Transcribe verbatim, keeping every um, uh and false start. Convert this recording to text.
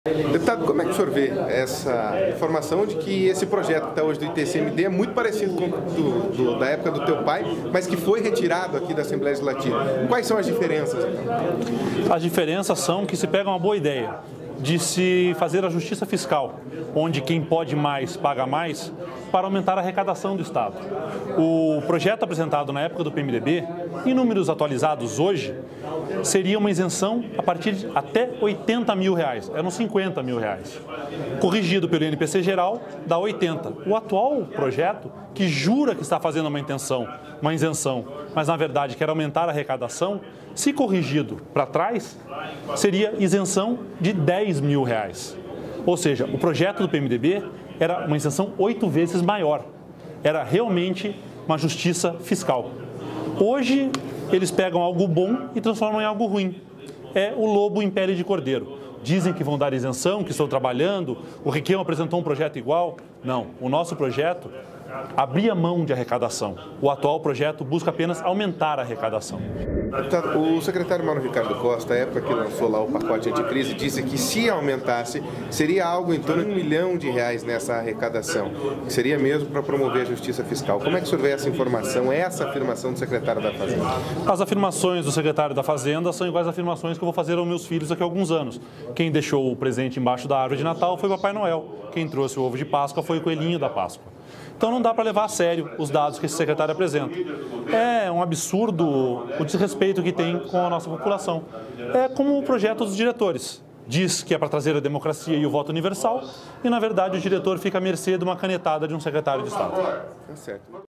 Deputado, como é que o senhor vê essa informação de que esse projeto que está hoje do I T C M D é muito parecido com o do, do, da época do teu pai, mas que foi retirado aqui da Assembleia Legislativa? Quais são as diferenças, então? As diferenças são que se pega uma boa ideia de se fazer a justiça fiscal, onde quem pode mais paga mais, para aumentar a arrecadação do Estado. O projeto apresentado na época do P M D B, em números atualizados hoje, seria uma isenção a partir de até oitenta mil reais, eram cinquenta mil reais. Corrigido pelo I N P C geral, dá oitenta. O atual projeto, que jura que está fazendo uma intenção, uma isenção, mas na verdade quer aumentar a arrecadação, se corrigido para trás, seria isenção de dez mil reais. Ou seja, o projeto do P M D B era uma isenção oito vezes maior. Era realmente uma justiça fiscal. Hoje, eles pegam algo bom e transformam em algo ruim. É o lobo em pele de cordeiro. Dizem que vão dar isenção, que estão trabalhando, o Requião apresentou um projeto igual. Não, o nosso projeto abria mão de arrecadação. O atual projeto busca apenas aumentar a arrecadação. O secretário Mauro Ricardo Costa, na época que lançou lá o pacote anticrise, disse que se aumentasse, seria algo em torno de um milhão de reais nessa arrecadação, que seria mesmo para promover a justiça fiscal. Como é que o senhor vê essa informação, essa afirmação do secretário da Fazenda? As afirmações do secretário da Fazenda são iguais às afirmações que eu vou fazer aos meus filhos daqui a alguns anos. Quem deixou o presente embaixo da árvore de Natal foi o Papai Noel. Quem trouxe o ovo de Páscoa foi o coelhinho da Páscoa. Então não dá para levar a sério os dados que esse secretário apresenta. É um absurdo o desrespeito que tem com a nossa população. É como o projeto dos diretores. Diz que é para trazer a democracia e o voto universal e, na verdade, o diretor fica à mercê de uma canetada de um secretário de Estado. Tá certo.